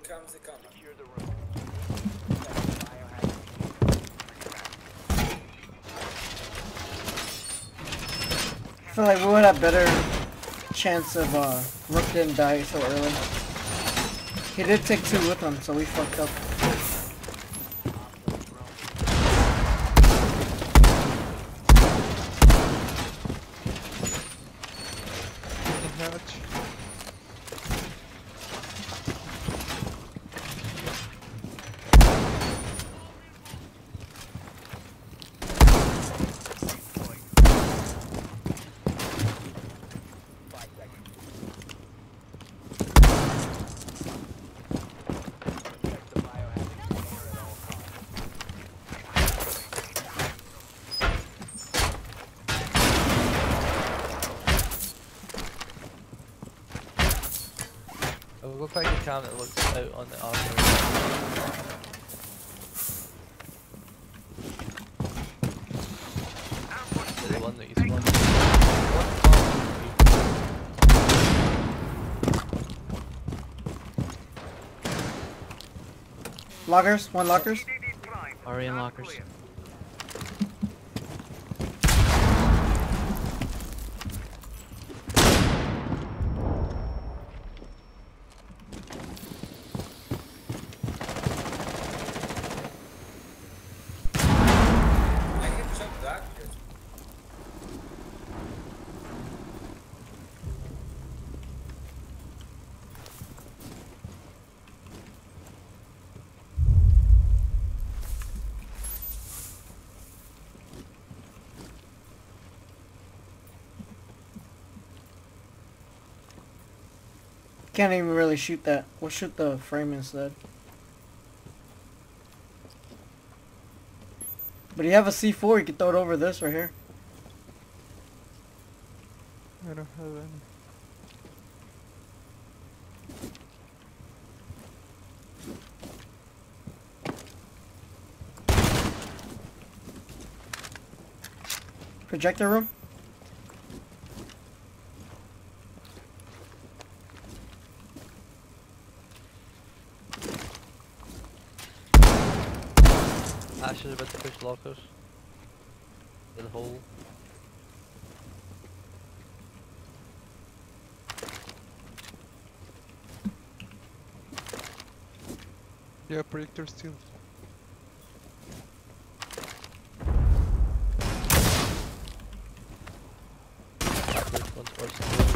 comes, they come. I feel like we would have better chance of Rook didn't die so early. He did take 2 with him, so we fucked up. We'll go find the cam that looks out on the armory. The one that you spawned. Lockers, 1 lockers. Already in lockers. Can't even really shoot that. We'll shoot the frame instead. But you have a C4, you can throw it over this right here. I don't have any. Projector room? Ash is about to push lockers. To the hole. Yeah, projector still. One towards the hole.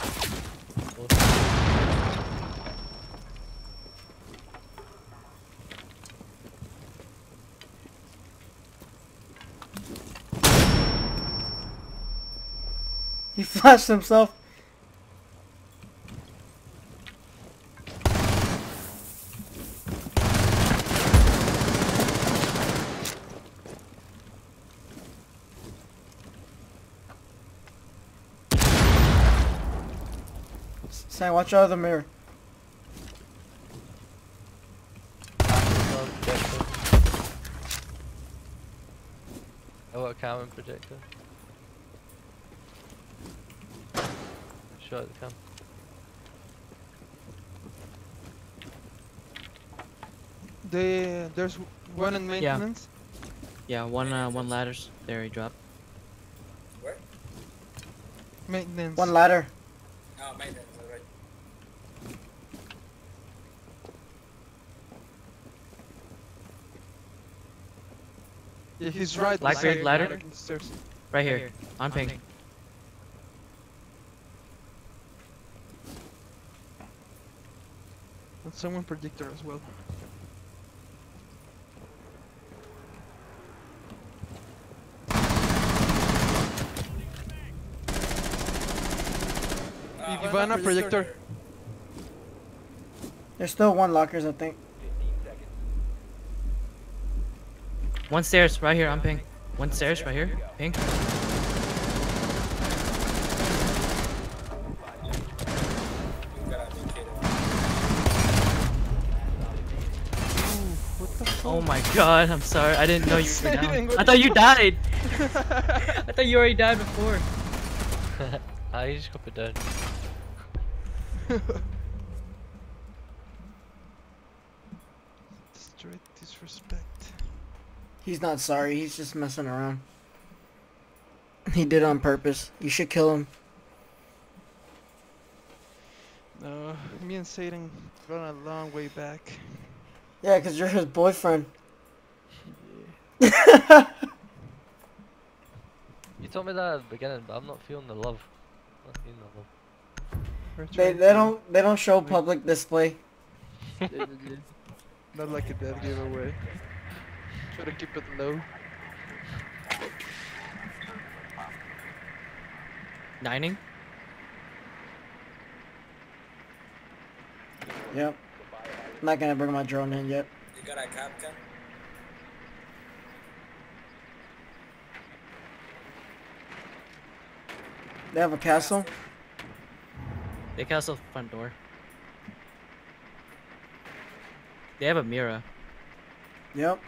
He flashed himself. Sam, watch out of the mirror. Oh, a cam and projector. Shot the cam. There's one in maintenance. Yeah, one ladders. There he dropped. Where? Maintenance. 1 ladder. Oh, maintenance, alright. Yeah, he's right. Blackbeard beside ladder? the stairs. Right here, on ping. And someone predictor as well. Ivana projector. There's still 1 lockers, I think. One stairs, right here, on ping. One stairs, right here, ping. Oh my god, I'm sorry. I didn't know you were down. I thought you died. I thought you already died before. You just got put down. Straight disrespect. He's not sorry. He's just messing around. He did it on purpose. You should kill him. No, me and Satan run a long way back. Yeah, because you're his boyfriend. You told me that at the beginning, but I'm not feeling the love. I'm not feeling the love. We're They trying to- they don't show public display. Not like a dead giveaway. Try to keep it low. Dining? Yep. Not gonna bring my drone in yet. You got a Capcan? They have a castle. They castle front door. They have a Mira. Yep.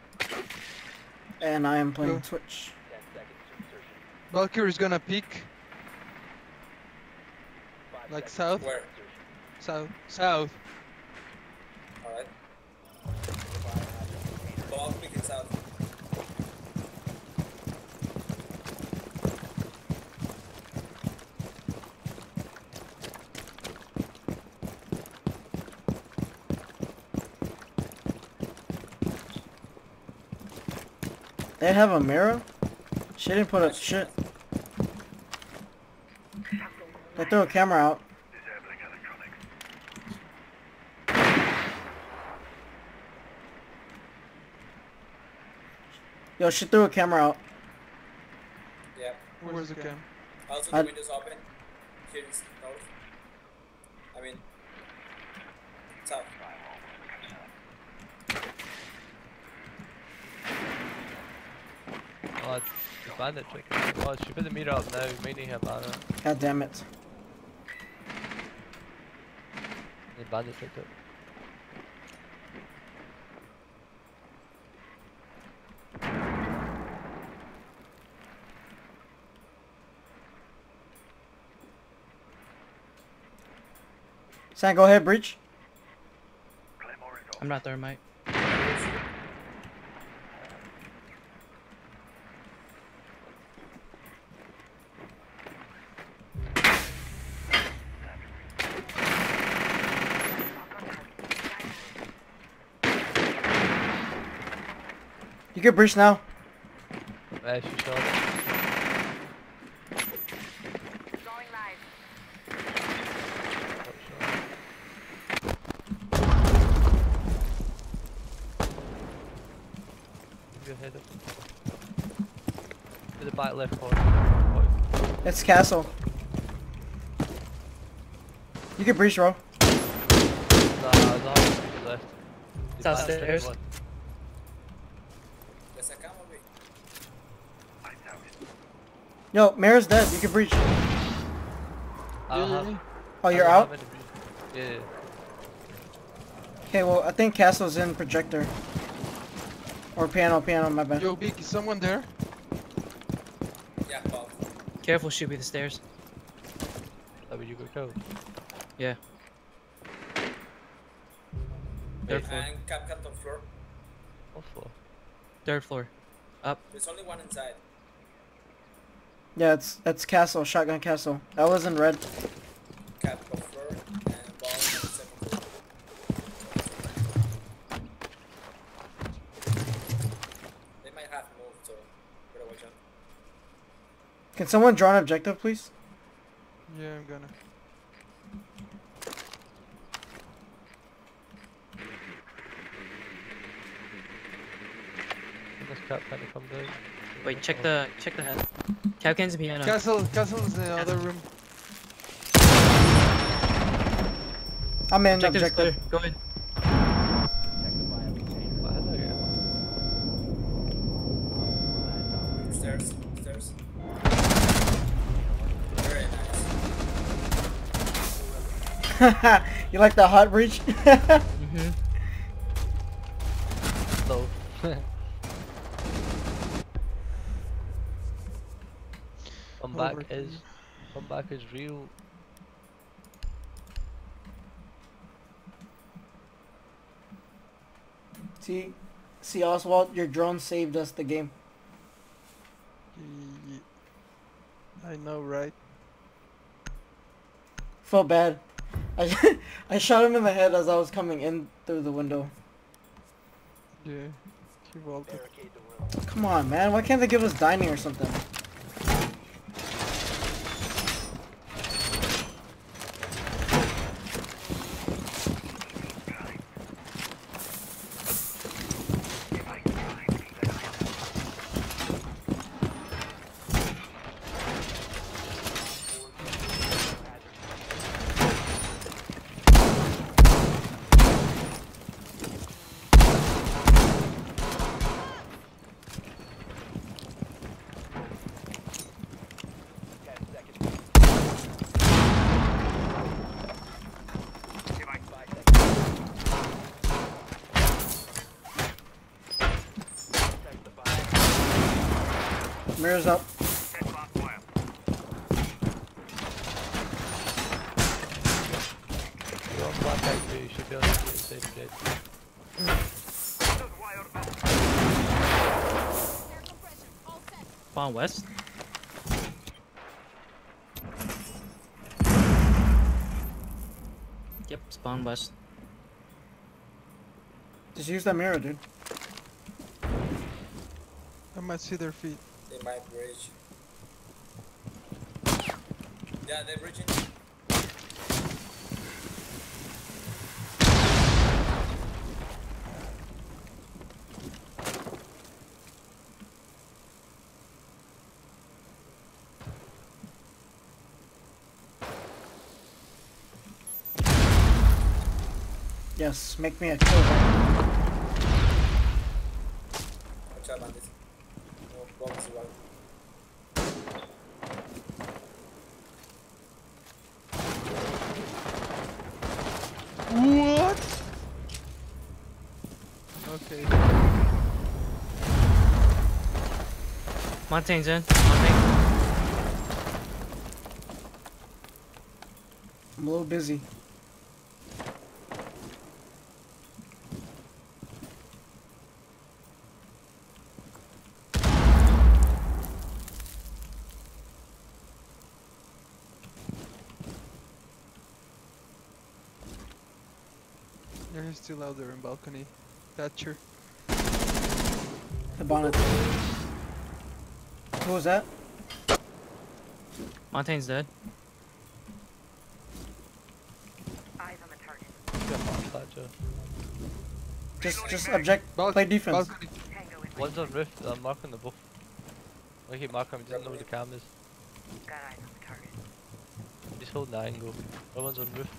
And I am playing Go. Twitch. Valkyrie's gonna peek. Like south? Where? South. South. Alright. Go out, pick it out. They have a mirror? She didn't put a shit. They threw a camera out. Yo, she threw a camera out. Yeah. Where's the cam? Also, I- the windows open. Here is north. I mean, south. Oh, it's the bandit trick. Oh, she put the meter up now. We might need her banner. God damn it. The bandit trick it. Sam, go ahead, breach. I'm not thermite. You can breach now. She shot it. Going live. Got shot. Give you a head up. To the back left corner. It's castle. You can breach, bro. Nah, there's a house to the left. It's The back downstairs. one. There's a cam on me. Yo, Mira's dead. You can breach. I don't Yeah, have. Oh, you're I don't out? have any breach. Yeah. Okay, well, I think castle's in projector. Or piano, my bad. Yo, Beak, is someone there? Yeah, Bob. Careful, should be the stairs. That would you go kill. Yeah. Third floor. And Capcan top floor. What for? Third floor. Up. There's only one inside. Yeah, it's castle, shotgun castle. That was in red. Cap top floor and Bob on the second floor. They might have moved, so better watch out. Can someone draw an objective, please? Yeah, I'm gonna. This cat kind of come down. Wait, check the head. Capcan's and piano. Castle's in the other room. I'm in Objective's clear. objective. Go ahead. What the hell? Stairs. Stairs. Very nice. You like the hot breach? Mm-hmm. No. Overkill. Comeback is real. See, Oswald, your drone saved us the game. I know, right? Felt bad. I shot him in the head as I was coming in through the window. Yeah. He vaulted. Come on, man. Why can't they give us dining or something? Mirror's up. You're on black out, you should be able to get inside the gate. Spawn west. Yep, spawn west. Just use that mirror, dude. I might see their feet. They might bridge. Yeah, they're bridging. Yes, make me a kill. Watch out, bandit. No, bombs around. What? Okay. Montaigne's in. Montagne. I'm a little busy. Yeah, he's still out there in balcony. Thatcher. The bonnet. Who was that? Montaigne's dead. Eyes on the target. Get mark Thatcher. Just object. Play defense. Balcony. Tango in One's on roof, I'm marking the buff. I keep marking him, he doesn't know where the cam is. got eyes on the target. Just hold the angle. Other one's on roof.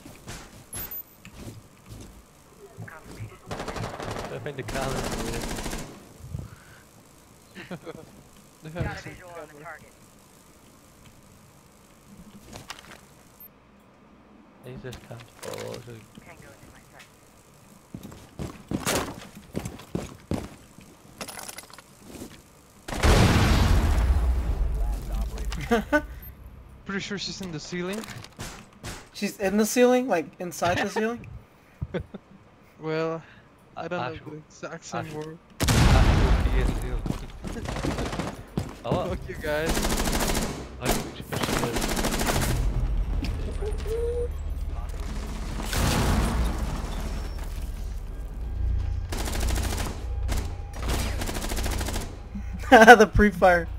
Confirmation. I find the cam in the way. They Got have a some visual on the camera. target. He's just can't follow. So Tango into my sight. Pretty sure she's in the ceiling. She's in the ceiling, like inside the ceiling. Well, I don't know Actual- the exact same actual- word. Oh, what? Fuck you guys. I think we should push the The pre-fire.